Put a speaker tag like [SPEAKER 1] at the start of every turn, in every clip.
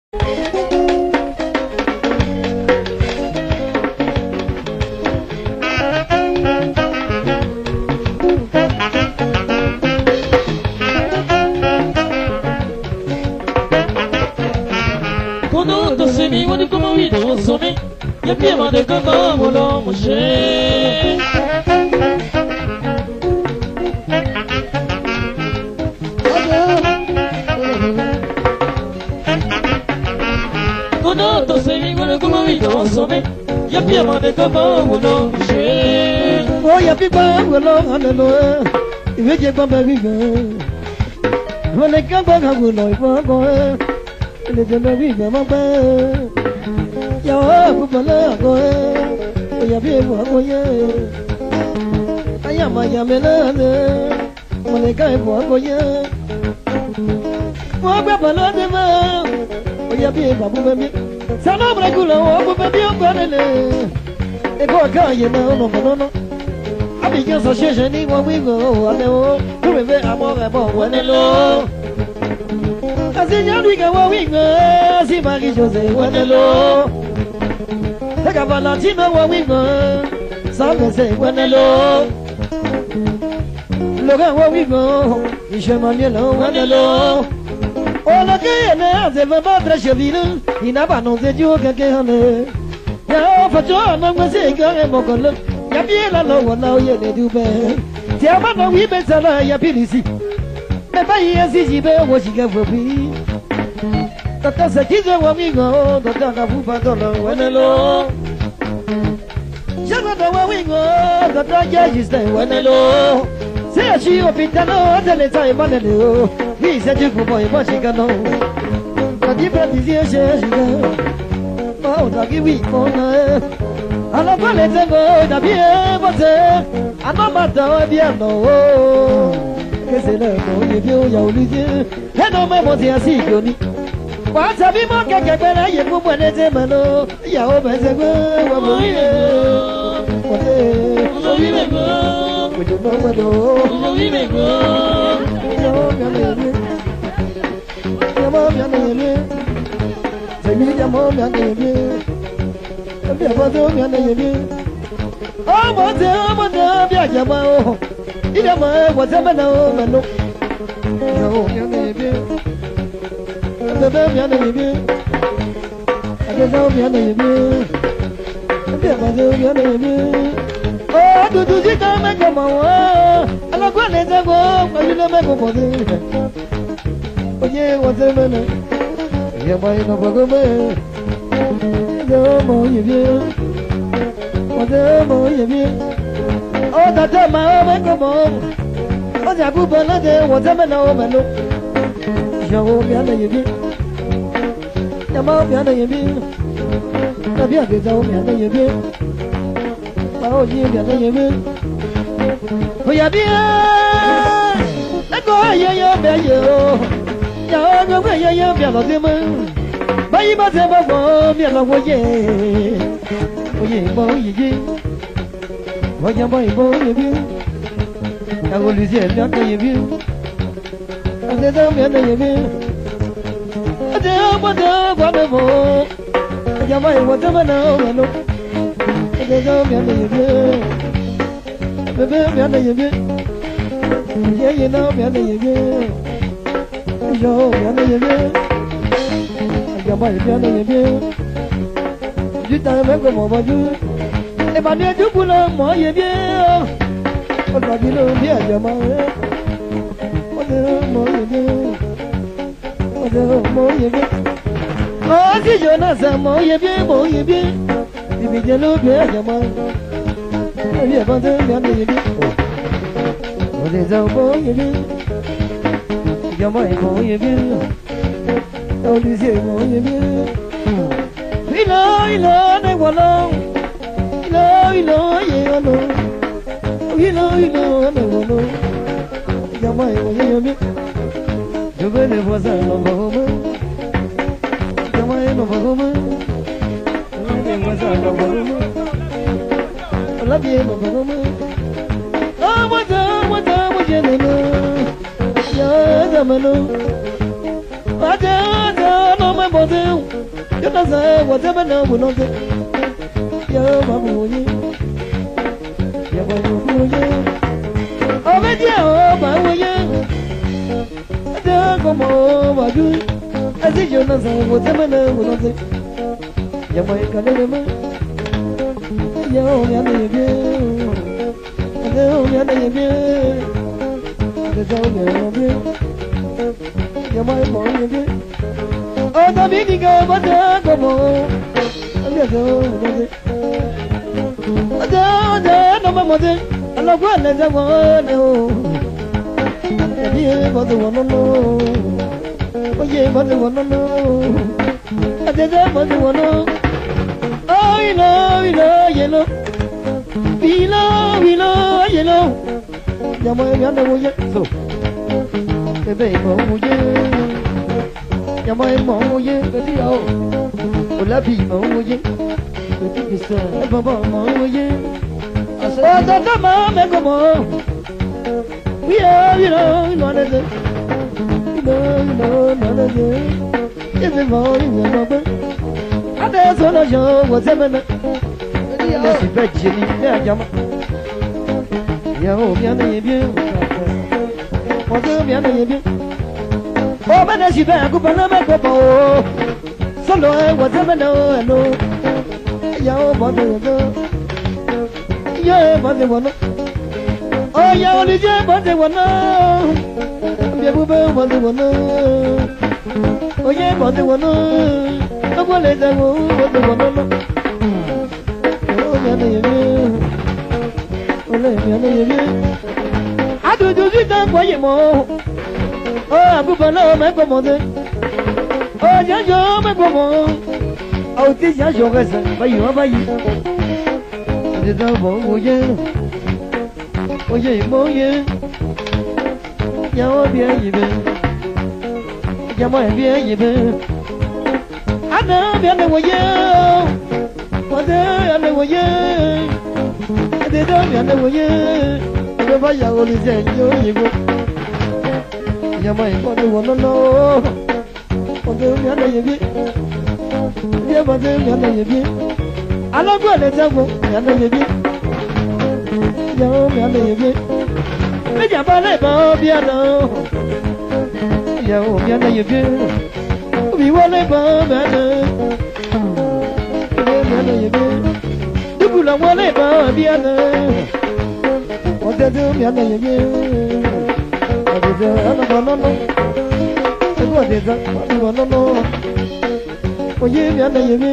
[SPEAKER 1] Quando sei vivo di come vivo sono e prima del canto volamo c'è Quando sei vivo di come vivo sono e prima del canto volamo c'è
[SPEAKER 2] Oh ya pipa volamo hallelujah Iveje bamba vive Wale kamba kagulo ipo Le jana vive mamba Ya bubala ko ya bibu ko ye Ayama yamela Wale kai ko ye Wa bubala de ma Ya bibu bubami Sana brakula wa bubami ngale E ko ka ye na no Abigyan sa sheshe ni wa wingo ane o Kurebe amore bo wenelo Asinyandika wa wingo Si magi jose wenelo Teka valentino wa wingo Sabese wenelo Logan wa wingo Ishe manielo wenelo Ola ke ene azeve badra shavile Inaba non se juo ke hane Ya facho na mwese kare mokolo Ya biela lo wana ye ne dube Tiama no wi besala ya pilisi Me bai asiji be wo shiga fobi Tata se kize wa wingo Tata ka fupa dolo wenelo Jago da wa wingo Tata ya jiste wenelo Se achi opitano Tele sai banelo Ni se juku boy bo shiga no Tati pratizi she shiga Ma otaki wi kona Alors pas les égaux d'habiller voter à non matin bien non que c'est le bon vieux ya olivier et non mais bon c'est ainsi que ni quoi ça vit mon quelque belle y pour moi les émanos ya au ben c'est quoi wa mourir
[SPEAKER 1] Uzo vive go
[SPEAKER 2] que tu m'as mado
[SPEAKER 1] Uzo vive go
[SPEAKER 2] ya bien bien c'est mi ya bien bien Bien bien bien Oh mon Dieu bien bien oh il a moi what am I now mano Yo bien bien bien bien bien bien bien Oh tout dit comme comment alors quoi les ego quand il me propose Oh yeah what am I now Yeah moi no pas Mo ye bien, mo ye bien. Oh tata ma me como, oh ya bu bona de, wo te me no me no. Yo bien ye bien, ya mo bien ye bien. Ta bien que yo bien ye bien. Oh ye bien ye bien. Oh ya bien, la go ye bien yo. Ya go ye bien lo de me. Bye bye bye bye bien la voye Oye boye Voya boye boye bien Hago lucier bien que bien Hace bien que bien Hace cuando voy Ya voy cuando me no Hace bien que bien Bebe bien que bien Yeah no bien que bien Yo bien que bien Ya voy bien que bien Du temps même comme on va dire Et bah bien du boulot moi y est bien On va dire bien ya moi On est moi y est bien On est moi y est bien Oh si Jonas moi y est bien Il me dit le bien ya moi On est pas de bien y est bien On est moi y est bien Ya moi y est bien Oh Lucie moi y est bien Ilo ne walo Ilo ye walo Ilo ne walo Yama ye yami Je veux les voisins l'envahome Yama ye l'envahome Les voisins l'envahome La vie l'envahome Ah moi je n'aime Ya zamano Ada no me bodeu Yo no sé, whatever no, we don't say. Yo, babuye. Yo, babuye. Oh, me dio, babuye. Yo, como, babuye. Así yo no sé, whatever no, we don't say. Yo, voy a caer de más. Yo, me ando bien. Yo, me ando bien. Yo, me ando bien. Yo, me ando bien. Oh, también digo, vaya como. No me mueve, a lo cual le llamo. Oye, más de bueno, no. Oye, más de bueno, no. Oye, más de bueno. Ay, no, hielo. Vino, hielo. Ya me ando muy bien. Que vengo muy bien. Ya me ando muy bien. Que tío. Hola, vivo muy bien. Papá, muy bien. Hasta me como. Mira, no hay nada. No, es el boy, no, a solo yo, what's up, man? Yes, you bet, Jimmy. Yeah, Jama. Yo, bien, bien. What's up, bien? Oh, man, as you back up, and I'm a couple. Solo, what's up, no. Yo, mother, yo, mother, one. Oh, yo, only yo, mother, one. Yo, mother, one. Oh, yeah, mother, one. I want to let mother, one. Oh, yeah, I do that for you more. Oh, I'm going to make a mother. Oh, yeah, you're my woman. Oh, this is your cousin, but you are by you. The double, oh, yeah. Oh, yeah, oh, yeah. Yeah, yeah, yeah. I know, yeah. What the other way? They don't know, yeah. Never you only say, you go. Yamai, what do you want to know? What do you want to get? Yeah, but then you get. I don't want to tell you, you get. Let your ballet bob, you know. You get. We want to bomb and du coup la voile est pas bien. On te dit bien de non. C'est quoi déjà? Non. Oye bien de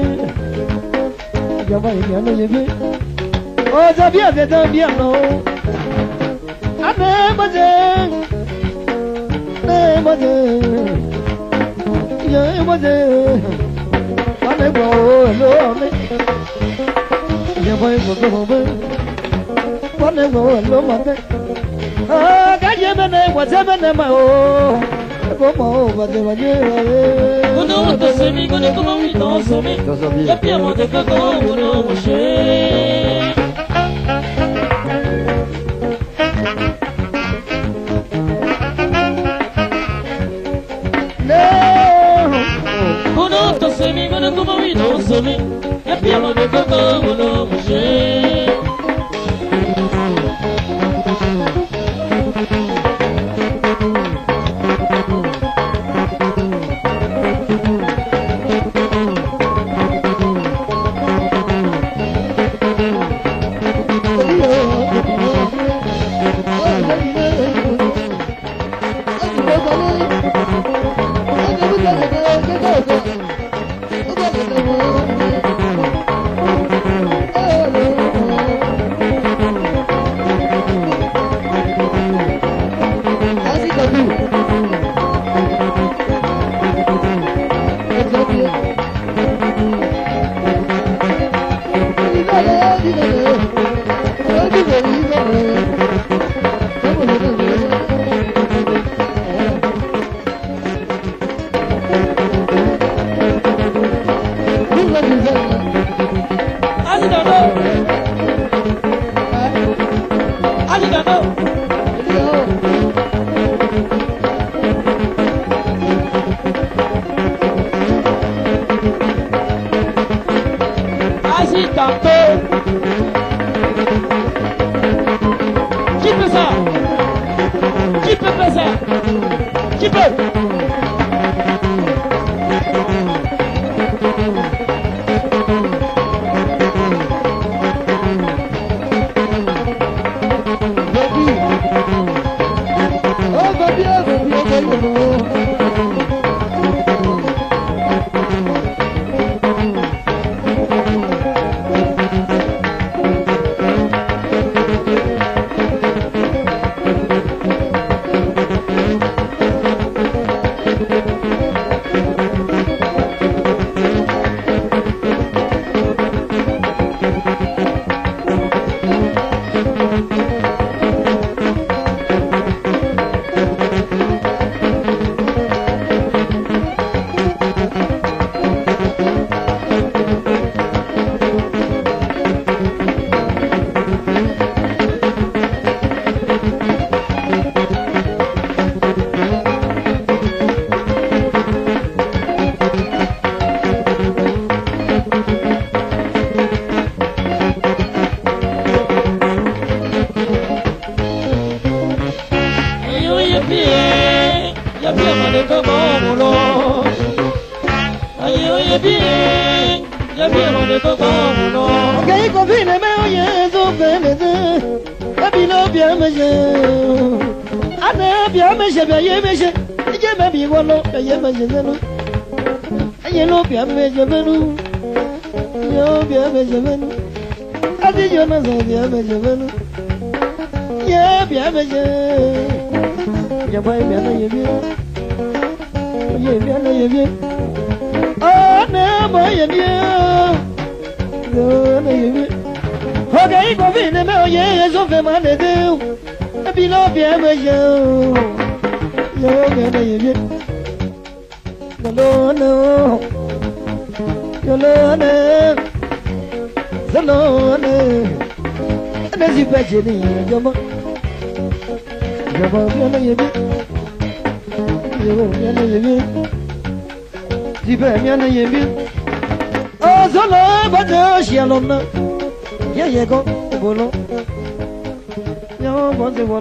[SPEAKER 2] bien de oh ça bien c'est bien non. Allez moi Allez bon я voy por todo pone lo mate ah calle me guachame mao como va de bañe
[SPEAKER 1] uno te se mi con como mi toso mi ya piamo de coco uno moche uno te se mi con como mi toso mi Piamo de coco, uno mujer. petit tantôt. Qui peut ça? Qui peut faire ça? Qui peut?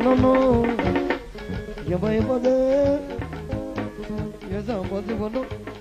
[SPEAKER 2] Yes, I'm